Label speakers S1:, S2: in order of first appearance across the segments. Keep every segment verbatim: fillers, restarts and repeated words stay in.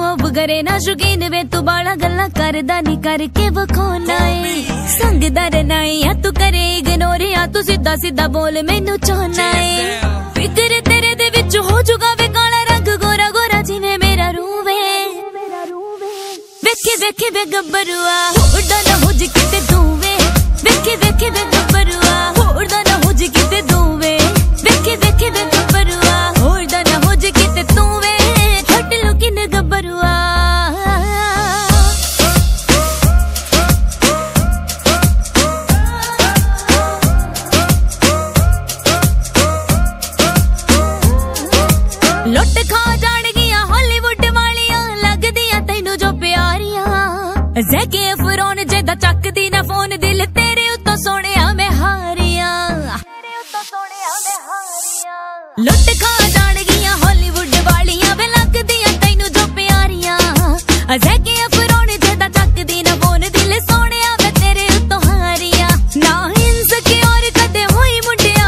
S1: mob करे ना शौकीन वे तू बाला गल्ला करदा नी करके वखोना है संगदा रहना है या तू करे इग्नोर या तू सीधा सीधा बोल मैनू चाहना है फिक्र तेरे दे विच हो जुगा वे काला रंग गोरा गोरा जिवें मेरा रूह वे वेखे वेखे वे गब्बरुआ उड़ा ना हो जी किते तू वे वेखे वेखे वे गब्बरुआ उड़ा ना हो जी किते तू वे वेखे वेखे वे गब्बरुआ उड़ा ना हो जी किते तू वे हट लो किन गब्बरुआ लुट खा जान गया हॉलीवुड वालियां लगदियां तैनू जो प्यारियां ज़ैकी अफरोन जेदा चकदी ना फोन दिल तेरे उत्तों सोहणिया मैं हारियां लुट खा जान गया हॉलीवुड वालियां वे लगदियां तैनू जो प्यारियां ज़ैकी अफरोन जेदा चकदी ना फोन दिल सोहणिया मैं तेरे उत्तों हारियां ना इनसिक्योर कदे होई मुंडिया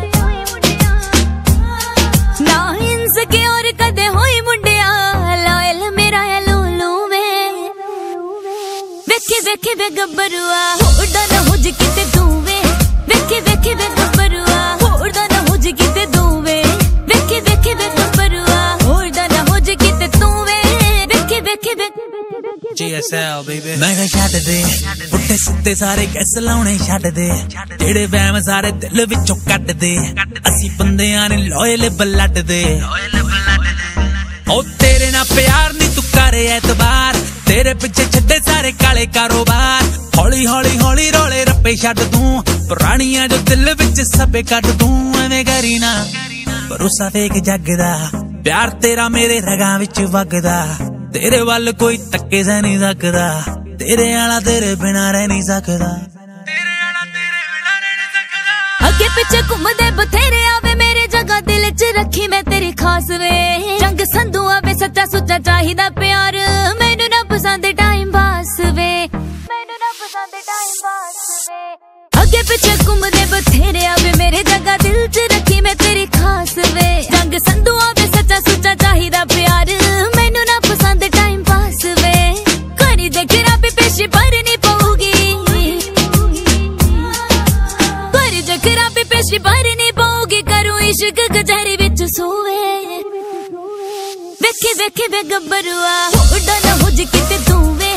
S1: ना इनसिक्योर कदे होई मुंडिया लायल मेरा है लूलू वे वेखे वेखे वे गब्बरुआ उड़ा ना हो जी किते तू वे वेखे वेखे वे गब्बरुआ उड़ा ना हो जी किते तू वे वेखे वेखे वे गब्बरुआ उड़ा ना हो जी किते तू वे वेखे वेखे वे
S2: G S L baby मैं कह छੱਡ दे पुट्ठे सिੱਧੇ ਸਾਰੇ ਗੈਸ ਲਾਉਣੇ ਛੱਡ ਦੇ ਜਿਹੜੇ ਵਹਿਮ ਸਾਰੇ ਦਿਲ ਵਿੱਚੋਂ ਕੱਢ ਦੇ ਅਸੀਂ ਬੰਦਿਆਂ ਨੇ ਲੋਇਲ ਬਲੱਡ ਦੇ ਉਹ ਤੇਰੇ ਨਾਲ ਪਿਆਰ ਨਹੀਂ ਤੂੰ ਕਰੇ ਐਤਬਾਰ ਤੇਰੇ ਪਿੱਛੇ ਛੱਡੇ ਸਾਰੇ ਕਾਲੇ ਕਾਰੋਬਾਰ ਹੌਲੀ ਹੌਲੀ ਹੌਲੀ ਰੋਲੇ ਰੱਪੇ ਛੱਡ ਦੂੰ ਪੁਰਾਣੀਆਂ ਜੋ ਦਿਲ ਵਿੱਚ ਸਭੇ ਕੱਢ ਦੂੰ ਐਵੇਂ ਕਰੀ ਨਾ ਭਰੋਸਾ ਫੇਕ ਜੱਗ ਦਾ ਪਿਆਰ ਤੇਰਾ ਮੇਰੇ ਰਗਾਂ ਵਿੱਚ ਵਗਦਾ तेरे वाल कोई तक्के से नहीं सकदा तेरे आला तेरे बिना रह नहीं सकदा तेरे आला तेरे बिना रह नहीं सकदा
S1: अगे पीछे घूमदे बथेरे आवे मेरे जगह दिल च रखी मैं तेरी खास वे जंग संधू आवे सच्चा सुच्चा चाहिदा प्यार मैनू ना पसंद टाइम पास वे मैनू ना पसंद टाइम पास वे अगे पीछे घूमदे बथेरे आवे मेरे जगह दिल च रखी मैं तेरी खास वे जंग संधू आवे सच्चा सुच्चा चाहिदा प्यार मैनू ना पसंद टाइम पास वे करी देख रबी पेशी भरनी पऊगी करी देख रबी पेशी भरनी पऊगी करूं इश्क कचहरी विच सोवे वेखे वेखे वे गब्बरुआ उड़ा ना हो जी किते तू वे